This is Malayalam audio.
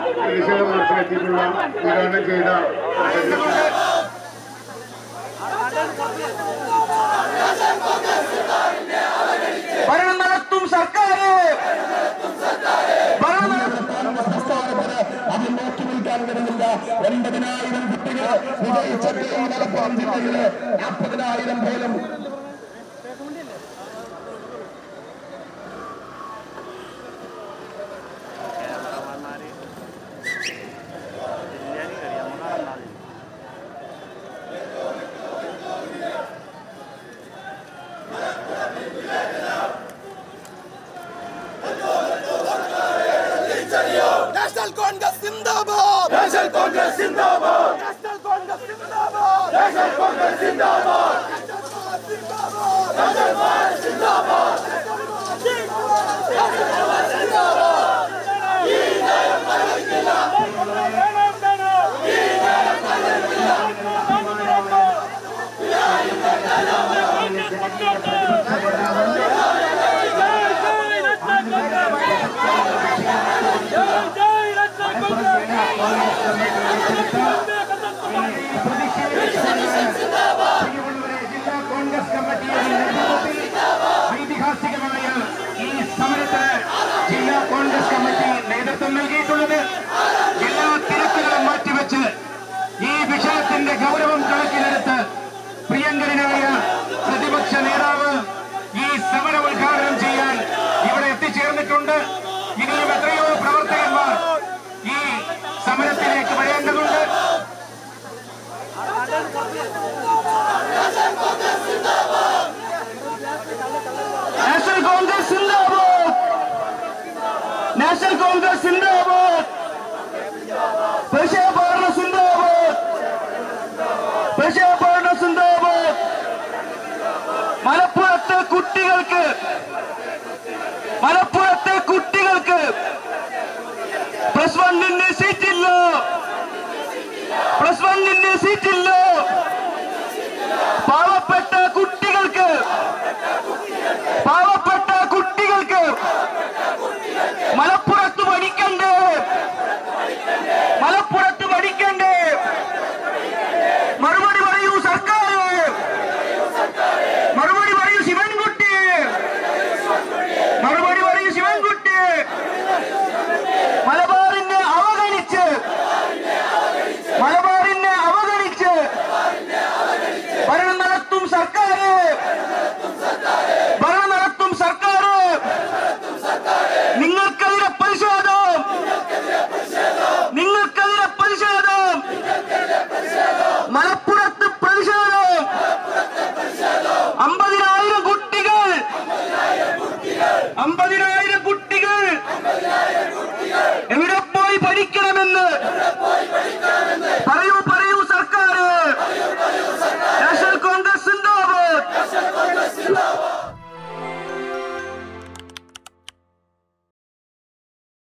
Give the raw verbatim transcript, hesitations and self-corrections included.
പ്രതിഷേധ മാർച്ചിലെത്തിയിട്ടുള്ള ഉദ്ഘാടനം ചെയ്ത ഭരണം നടത്തും സർക്കാർ അതിൽ നോക്കി നിൽക്കാൻ കഴിയില്ല. എൺപതിനായിരം കുട്ടികൾ വിജയിച്ച മലപ്പുറം ജില്ലയിലെ നാൽപ്പതിനായിരം പോലും National Congress Zindabad! National Congress Zindabad! National Congress Zindabad! National Congress Zindabad! National Congress Zindabad! Congress കമ്മിറ്റിയുടെ നേതൃത്വത്തിൽ ഐതിഹാസികമായ ഈ സമരത്തിന് ജില്ലാ കോൺഗ്രസ് കമ്മിറ്റി നേതൃത്വം നൽകിയിട്ടുള്ളത് എല്ലാ തിരക്കുകളും മാറ്റിവെച്ച് ഈ വിഷയത്തിന്റെ ഗൗരവം കണക്കിലെടുത്ത് പ്രിയങ്കരനായ പ്രതിപക്ഷ നേതാവ് ഈ സമരം ഉദ്ഘാടനം ചെയ്യാൻ ഇവിടെ എത്തിച്ചേർന്നിട്ടുണ്ട്. ഇനിയും എത്രയോ പ്രവർത്തകന്മാർ ഈ സമരത്തിലേക്ക് വരേണ്ടതുണ്ട്. നാഷണൽ കോൺഗ്രസ് സിന്ദാബാദ്! നാഷണൽ കോൺഗ്രസ് സിന്ദാബാദ്! പ്രക്ഷേപണ സിന്ദാബാദ്! പ്രക്ഷേപണ സിന്ദാബാദ്! മലപ്പുറത്തെ കുട്ടികൾക്ക് മലപ്പുറത്തെ കുട്ടികൾക്ക് പ്ലസ് വണ്ണിന് സീറ്റില്ല. പ്ലസ് വണ്ണിന് സീറ്റില്ല. പാവപ്പെട്ട കുട്ടികൾക്ക്